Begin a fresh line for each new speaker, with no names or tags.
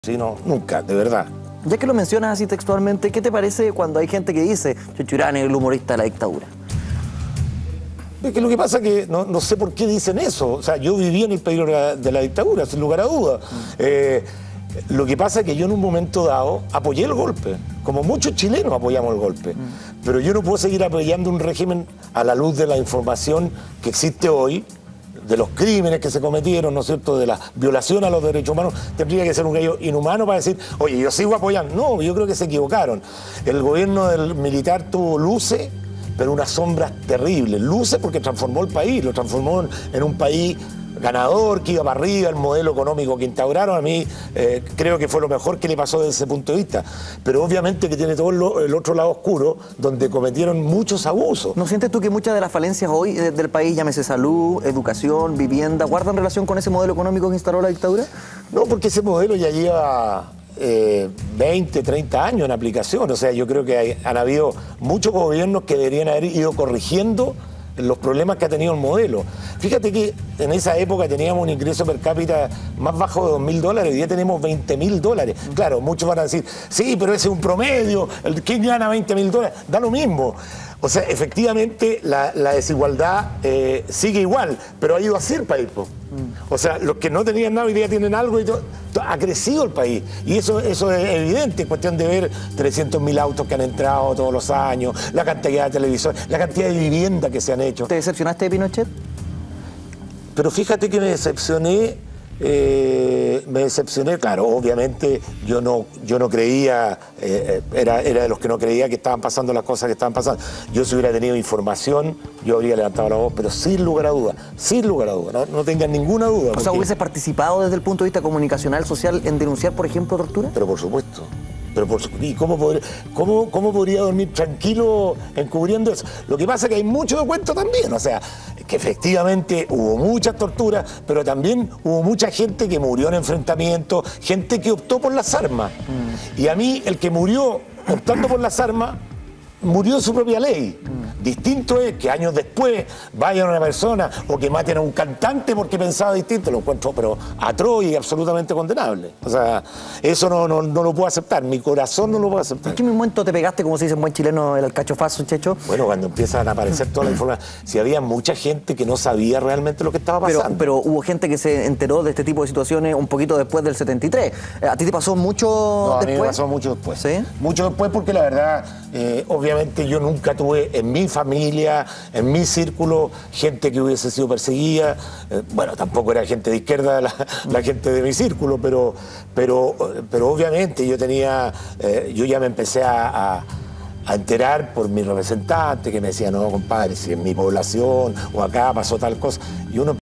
Sí, no, nunca, de verdad.
Ya que lo mencionas así textualmente, ¿qué te parece cuando hay gente que dice Checho Urán es el humorista de la dictadura?
Es que lo que pasa es que no sé por qué dicen eso. O sea, yo viví en el peligro de la dictadura, sin lugar a dudas. Lo que pasa es que yo en un momento dado apoyé el golpe, como muchos chilenos apoyamos el golpe. Pero yo no puedo seguir apoyando un régimen a la luz de la información que existe hoy, de los crímenes que se cometieron, ¿no es cierto?, de la violación a los derechos humanos. Tendría que ser un gallo inhumano para decir, oye, yo sigo apoyando. No, yo creo que se equivocaron. El gobierno del militar tuvo luces, pero unas sombras terribles. Luces porque transformó el país, lo transformó en un país ganador, que iba para arriba, el modelo económico que instauraron. A mí creo que fue lo mejor que le pasó desde ese punto de vista. Pero obviamente que tiene todo el otro lado oscuro, donde cometieron muchos abusos.
¿No sientes tú que muchas de las falencias hoy del país, llámese salud, educación, vivienda, guardan relación con ese modelo económico que instaló la dictadura?
No, porque ese modelo ya lleva 20, 30 años en aplicación. O sea, yo creo que han habido muchos gobiernos que deberían haber ido corrigiendo los problemas que ha tenido el modelo. Fíjate que en esa época teníamos un ingreso per cápita más bajo de $2.000, hoy día tenemos $20.000. Claro, muchos van a decir, sí, pero ese es un promedio, ¿quién gana $20.000? Da lo mismo. O sea, efectivamente la desigualdad sigue igual, pero ha ido así el país. O sea, los que no tenían nada hoy día tienen algo y todo, ha crecido el país. Y eso es evidente, es cuestión de ver 300.000 autos que han entrado todos los años, la cantidad de televisores, la cantidad de viviendas que se han hecho.
¿Te decepcionaste de Pinochet?
Pero fíjate que me decepcioné, claro, obviamente yo no creía, era de los que no creía que estaban pasando las cosas que estaban pasando. Yo si hubiera tenido información, yo habría levantado la voz, pero sin lugar a duda, no tengan ninguna duda.
O sea, ¿hubieses participado desde el punto de vista comunicacional, social, en denunciar, por ejemplo, tortura?
Pero por supuesto. ¿Y cómo podría dormir tranquilo encubriendo eso? Lo que pasa es que hay mucho de cuento también, o sea, que efectivamente hubo muchas torturas, pero también hubo mucha gente que murió en enfrentamientos, gente que optó por las armas. Y a mí, el que murió optando por las armas, murió en su propia ley. Distinto es que años después vayan a una persona o que maten a un cantante porque pensaba distinto, lo encuentro pero atroz y absolutamente condenable. O sea, eso no lo puedo aceptar, mi corazón no lo puede aceptar.
¿En qué momento te pegaste, como se dice en buen chileno, el alcachofazo, Checho?
Bueno, cuando empiezan a aparecer toda la información, si había mucha gente que no sabía realmente lo que estaba pasando.
Pero hubo gente que se enteró de este tipo de situaciones un poquito después del 73. ¿A ti te pasó mucho después?
A mí me pasó mucho después.
¿Sí?
Mucho después porque la verdad, obviamente yo nunca tuve en mi familia, en mi círculo, gente que hubiese sido perseguida. Bueno, tampoco era gente de izquierda la gente de mi círculo, pero obviamente yo ya me empecé a enterar por mi representante que me decía, no, compadre, si en mi población o acá pasó tal cosa. Y uno